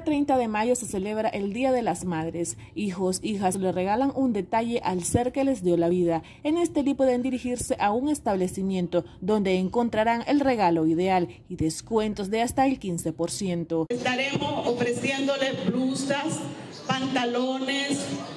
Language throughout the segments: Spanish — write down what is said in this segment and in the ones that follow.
Cada 30 de mayo se celebra el Día de las Madres. Hijos, hijas le regalan un detalle al ser que les dio la vida. En Estelí pueden dirigirse a un establecimiento donde encontrarán el regalo ideal y descuentos de hasta el 15%. Estaremos ofreciéndoles blusas, pantalones,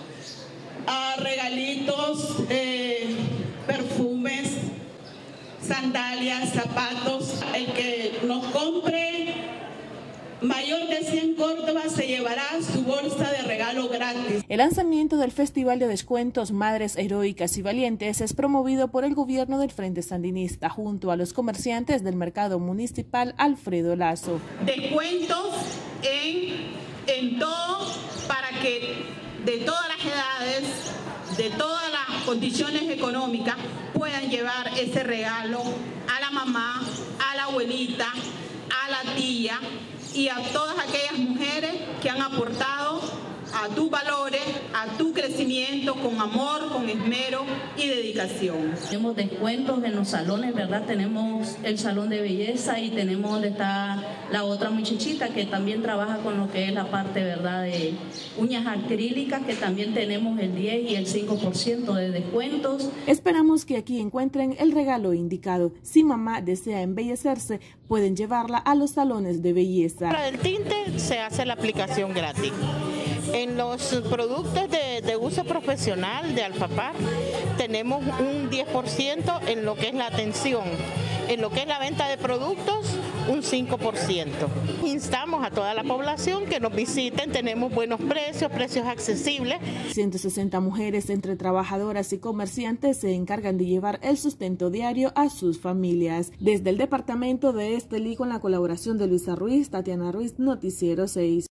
regalitos, perfumes, sandalias, zapatos. El que nos compre mayor de 100 córdobas se llevará su bolsa de regalo gratis. El lanzamiento del Festival de Descuentos Madres Heroicas y Valientes es promovido por el gobierno del Frente Sandinista junto a los comerciantes del mercado municipal Alfredo Lazo. Descuentos en todo para que de todas las edades, de todas las condiciones económicas puedan llevar ese regalo a la mamá, a la abuelita, a la tía y a todas aquellas mujeres que han aportado a tus valores, a tu crecimiento con amor, con esmero y dedicación. Tenemos descuentos en los salones, ¿verdad? Tenemos el salón de belleza y tenemos donde está la otra muchachita que también trabaja con lo que es la parte, ¿verdad?, de uñas acrílicas, que también tenemos el 10 y el 5% de descuentos. Esperamos que aquí encuentren el regalo indicado. Si mamá desea embellecerse, pueden llevarla a los salones de belleza. Para el tinte se hace la aplicación gratis. En los productos de uso profesional de Alfapar tenemos un 10% en lo que es la atención. En lo que es la venta de productos, un 5%. Instamos a toda la población que nos visiten, tenemos buenos precios, precios accesibles. 160 mujeres entre trabajadoras y comerciantes se encargan de llevar el sustento diario a sus familias. Desde el departamento de Estelí, con la colaboración de Luisa Ruiz, Tatiana Ruiz, Noticiero 6.